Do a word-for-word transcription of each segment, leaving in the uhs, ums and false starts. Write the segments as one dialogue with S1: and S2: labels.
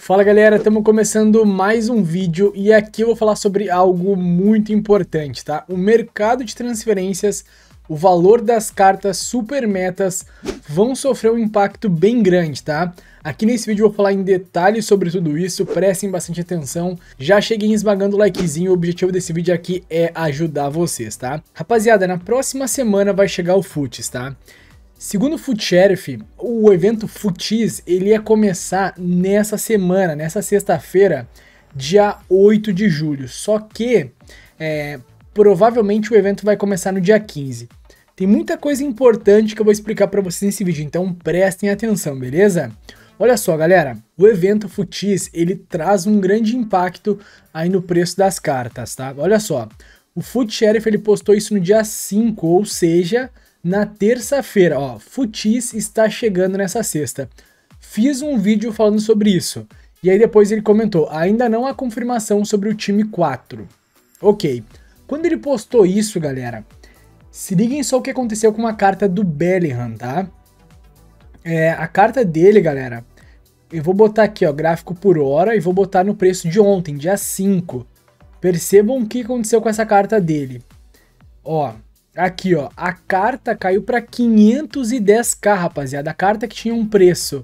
S1: Fala galera, estamos começando mais um vídeo e aqui eu vou falar sobre algo muito importante, tá? O mercado de transferências, o valor das cartas super metas vão sofrer um impacto bem grande, tá? Aqui nesse vídeo eu vou falar em detalhes sobre tudo isso, prestem bastante atenção, já cheguem esmagando o likezinho, o objetivo desse vídeo aqui é ajudar vocês, tá? Rapaziada, na próxima semana vai chegar o Futs, tá? Segundo o Fut Sheriff, o evento Futis ele ia começar nessa semana, nessa sexta-feira, dia oito de julho. Só que é, provavelmente o evento vai começar no dia quinze. Tem muita coisa importante que eu vou explicar para vocês nesse vídeo, então prestem atenção, beleza? Olha só, galera, o evento Futis ele traz um grande impacto aí no preço das cartas, tá? Olha só, o Fut Sheriff ele postou isso no dia cinco, ou seja, na terça-feira, ó, Futis está chegando nessa sexta. Fiz um vídeo falando sobre isso. E aí depois ele comentou, ainda não há confirmação sobre o time quatro. Ok. Quando ele postou isso, galera, se liguem só o que aconteceu com uma carta do Bellingham, tá? É, a carta dele, galera, eu vou botar aqui, ó, gráfico por hora e vou botar no preço de ontem, dia cinco. Percebam o que aconteceu com essa carta dele. Ó, aqui, ó, a carta caiu para quinhentos e dez k, rapaziada. A carta que tinha um preço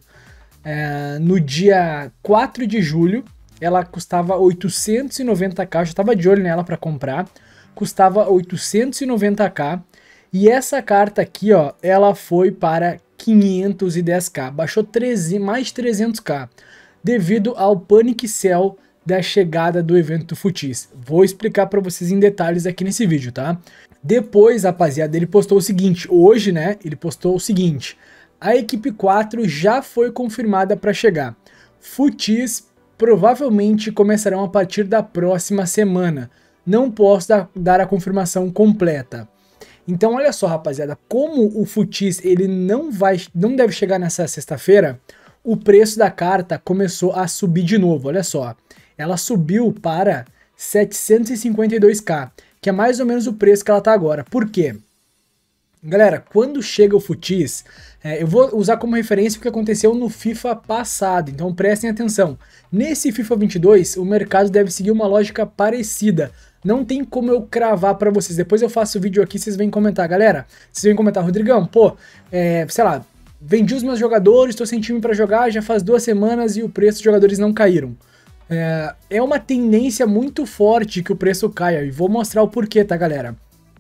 S1: é, no dia quatro de julho, ela custava oitocentos e noventa k, eu já estava de olho nela para comprar, custava oitocentos e noventa k, e essa carta aqui, ó, ela foi para quinhentos e dez k, baixou mais de trezentos k, devido ao panic sell da chegada do evento Futis. Vou explicar para vocês em detalhes aqui nesse vídeo, tá? Depois, rapaziada, ele postou o seguinte, hoje, né, ele postou o seguinte, a equipe quatro já foi confirmada para chegar. Futis provavelmente começarão a partir da próxima semana. Não posso dar, dar a confirmação completa. Então, olha só, rapaziada, como o Futis ele não vai, não deve chegar nessa sexta-feira, o preço da carta começou a subir de novo, olha só. Ela subiu para setecentos e cinquenta e dois k, que é mais ou menos o preço que ela tá agora. Por quê? Galera, quando chega o Futis, é, eu vou usar como referência o que aconteceu no FIFA passado, então prestem atenção. Nesse FIFA vinte e dois, o mercado deve seguir uma lógica parecida. Não tem como eu cravar para vocês. Depois eu faço o vídeo aqui, vocês vêm comentar. Galera, vocês vêm comentar, Rodrigão, pô, é, sei lá, vendi os meus jogadores, tô sem time para jogar, já faz duas semanas e o preço dos jogadores não caíram. É, é uma tendência muito forte que o preço caia, e vou mostrar o porquê, tá, galera?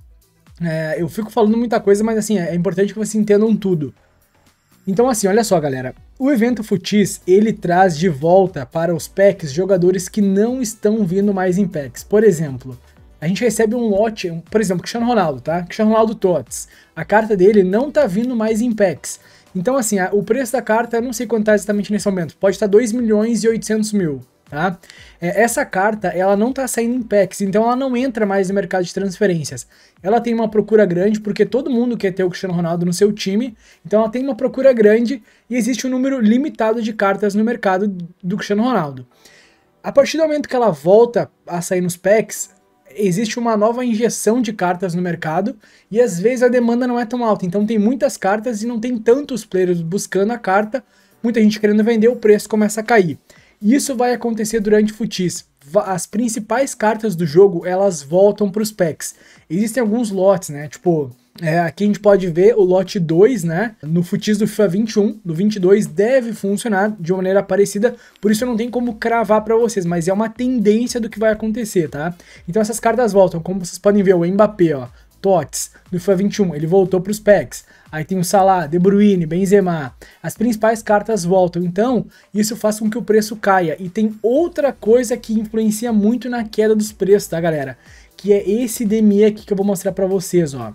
S1: É, eu fico falando muita coisa, mas assim, é importante que vocês entendam tudo. Então assim, olha só, galera, o evento Futis, ele traz de volta para os packs jogadores que não estão vindo mais em packs. Por exemplo, a gente recebe um lote, um, por exemplo, Cristiano Ronaldo, tá? Cristiano Ronaldo Tots, a carta dele não tá vindo mais em packs. Então assim, a, o preço da carta, eu não sei quanto tá exatamente nesse momento, pode estar dois milhões e oitocentos mil. Tá? Essa carta ela não está saindo em packs, então ela não entra mais no mercado de transferências. Ela tem uma procura grande porque todo mundo quer ter o Cristiano Ronaldo no seu time, então ela tem uma procura grande e existe um número limitado de cartas no mercado do Cristiano Ronaldo. A partir do momento que ela volta a sair nos packs, existe uma nova injeção de cartas no mercado e às vezes a demanda não é tão alta, então tem muitas cartas e não tem tantos players buscando a carta, muita gente querendo vender, o preço começa a cair. Isso vai acontecer durante Futis. As principais cartas do jogo, elas voltam para os packs. Existem alguns lotes, né? Tipo, é, aqui a gente pode ver o lote dois, né? No Futis do FIFA vinte e um, do vinte e dois, deve funcionar de uma maneira parecida. Por isso eu não tenho como cravar para vocês, mas é uma tendência do que vai acontecer, tá? Então essas cartas voltam. Como vocês podem ver, o Mbappé, ó. Tots, do FIFA vinte e um, ele voltou para os packs. Aí tem o Salah, De Bruyne, Benzema. As principais cartas voltam. Então, isso faz com que o preço caia. E tem outra coisa que influencia muito na queda dos preços, tá, galera? Que é esse D M E aqui que eu vou mostrar para vocês, ó.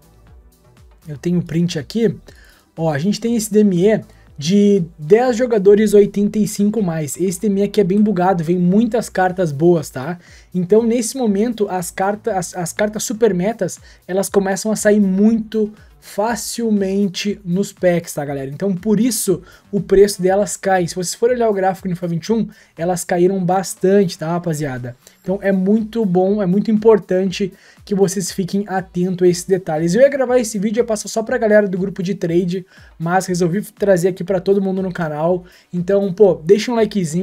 S1: Eu tenho print aqui. Ó, a gente tem esse D M E de dez jogadores oitenta e cinco mais. Esse D M E aqui é bem bugado, vem muitas cartas boas, tá? Então nesse momento as cartas, as, as cartas super metas, elas começam a sair muito facilmente nos packs, tá, galera? Então por isso o preço delas cai. Se vocês forem olhar o gráfico no FIFA vinte e um, elas caíram bastante, tá, rapaziada? Então é muito bom, é muito importante que vocês fiquem atentos a esses detalhes. Eu ia gravar esse vídeo, ia passar só pra galera do grupo de trade, mas resolvi trazer aqui pra todo mundo no canal. Então, pô, deixa um likezinho,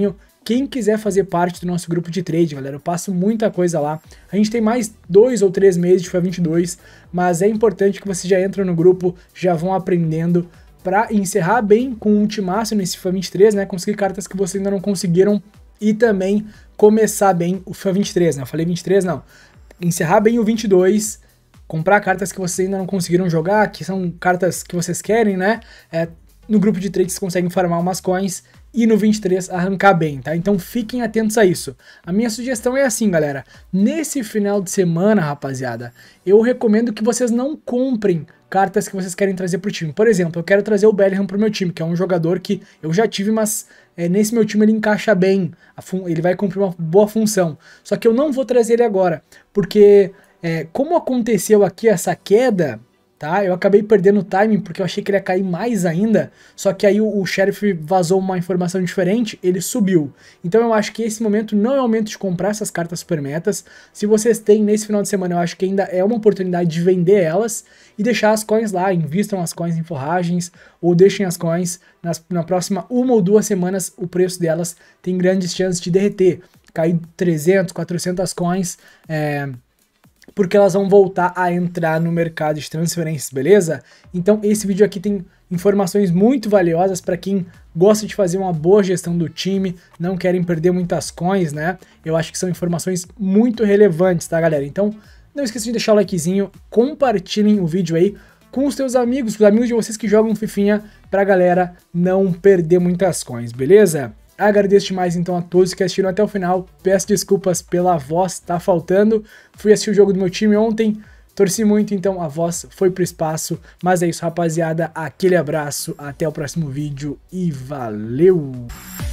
S1: quem quiser fazer parte do nosso grupo de trade, galera, eu passo muita coisa lá. A gente tem mais dois ou três meses de FIFA vinte e dois, mas é importante que vocês já entrem no grupo, já vão aprendendo para encerrar bem com um timaço nesse FIFA vinte e três, né? Conseguir cartas que vocês ainda não conseguiram e também começar bem o FIFA vinte e três, né? Eu falei vinte e três, não. Encerrar bem o vinte e dois, comprar cartas que vocês ainda não conseguiram jogar, que são cartas que vocês querem, né? É, no grupo de trade vocês conseguem farmar umas coins e no vinte e três arrancar bem, tá? Então fiquem atentos a isso. A minha sugestão é assim, galera. Nesse final de semana, rapaziada, eu recomendo que vocês não comprem cartas que vocês querem trazer pro time. Por exemplo, eu quero trazer o Bellingham pro meu time, que é um jogador que eu já tive, mas é, nesse meu time ele encaixa bem, ele vai cumprir uma boa função. Só que eu não vou trazer ele agora, porque é, como aconteceu aqui essa queda, tá? Eu acabei perdendo o timing porque eu achei que ele ia cair mais ainda, só que aí o, o Sheriff vazou uma informação diferente, ele subiu. Então eu acho que esse momento não é o momento de comprar essas cartas super metas. Se vocês têm nesse final de semana, eu acho que ainda é uma oportunidade de vender elas e deixar as coins lá, invistam as coins em forragens ou deixem as coins nas, na próxima uma ou duas semanas, o preço delas tem grandes chances de derreter, cair trezentas, quatrocentas coins, é... porque elas vão voltar a entrar no mercado de transferências, beleza? Então esse vídeo aqui tem informações muito valiosas para quem gosta de fazer uma boa gestão do time, não querem perder muitas coins, né? Eu acho que são informações muito relevantes, tá, galera? Então não esqueça de deixar o likezinho, compartilhem o vídeo aí com os seus amigos, com os amigos de vocês que jogam Fifinha, pra galera não perder muitas coins, beleza? Agradeço demais então a todos que assistiram até o final, peço desculpas pela voz, tá faltando, fui assistir o jogo do meu time ontem, torci muito, então a voz foi pro espaço, mas é isso rapaziada, aquele abraço, até o próximo vídeo e valeu!